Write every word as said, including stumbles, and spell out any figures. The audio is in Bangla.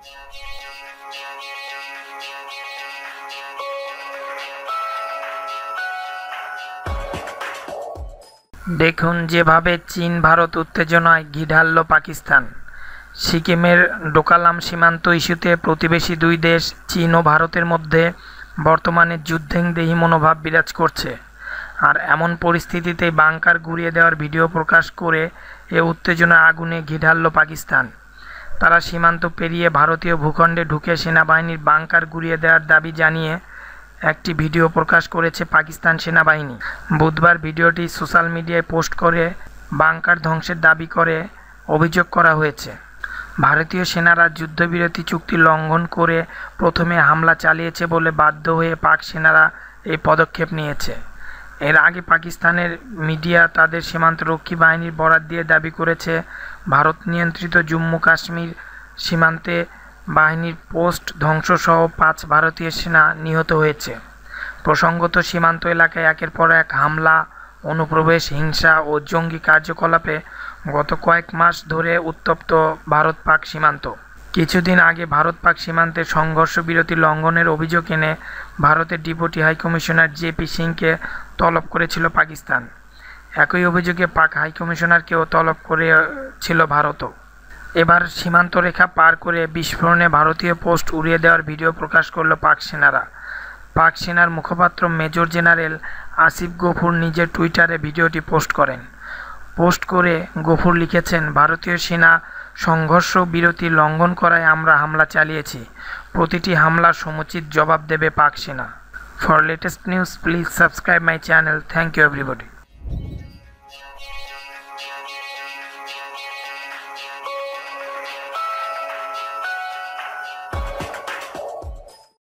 দেখুন যেভাবে চীন ভারত উত্তেজনায় ঘি ঢালল পাকিস্তান। সিকিমের ডোকালাম সীমান্ত ইস্যুতে প্রতিবেশী দুই দেশ চীন ও ভারতের মধ্যে বর্তমানে যুদ্ধংদেহী মনোভাব বিরাজ করছে। আর এমন পরিস্থিতিতে বাংকার গুঁড়িয়ে দেওয়ার ভিডিও প্রকাশ করে এ উত্তেজনা আগুনে ঘি ঢালল পাকিস্তান। তারা সীমান্ত পেরিয়ে ভারতীয় ভূখণ্ডে ঢুকে সেনাবাহিনীর বাংকার গুঁড়িয়ে দেওয়ার দাবি জানিয়ে একটি ভিডিও প্রকাশ করেছে পাকিস্তান সেনাবাহিনী। বুধবার ভিডিওটি সোশ্যাল মিডিয়ায় পোস্ট করে বাংকার ধ্বংসের দাবি করে অভিযোগ করা হয়েছে। ভারতীয় সেনারা যুদ্ধবিরতি চুক্তি লঙ্ঘন করে প্রথমে হামলা চালিয়েছে বলে বাধ্য হয়ে পাক সেনারা এই পদক্ষেপ নিয়েছে। এর আগে পাকিস্তানের মিডিয়া তাদের সীমান্তরক্ষী বাহিনীর বরাত দিয়ে দাবি করেছে ভারত নিয়ন্ত্রিত জম্মু কাশ্মীর সীমান্তে বাহিনীর পোস্ট ধ্বংসসহ পাঁচ ভারতীয় সেনা নিহত হয়েছে। প্রসঙ্গত সীমান্ত এলাকায় একের পর এক হামলা, অনুপ্রবেশ, হিংসা ও জঙ্গি কার্যকলাপে গত কয়েক মাস ধরে উত্তপ্ত ভারত পাক সীমান্ত। কিছুদিন আগে ভারত পাক সীমান্তে সংঘর্ষ বিরতি লঙ্ঘনের অভিযোগ এনে ভারতের ডেপুটি হাইকমিশনার জে পি সিংকে তলব করেছিল পাকিস্তান। একই অভিযোগে পাক হাইকমিশনারকেও তলব করেছিল ভারতও। এবার সীমান্ত রেখা পার করে বিস্ফোরণে ভারতীয় পোস্ট উড়িয়ে দেওয়ার ভিডিও প্রকাশ করল পাক সেনারা। পাক সেনার মুখপাত্র মেজর জেনারেল আসিফ গফুর নিজের টুইটারে ভিডিওটি পোস্ট করেন। পোস্ট করে গফুর লিখেছেন, ভারতীয় সেনা সংঘর্ষ বিরতি লঙ্ঘন করায় আমরা হামলা চালিয়েছি। প্রতিটি হামলার সমুচিত জবাব দেবে পাক সেনা। For latest news please subscribe my channel. Thank you everybody.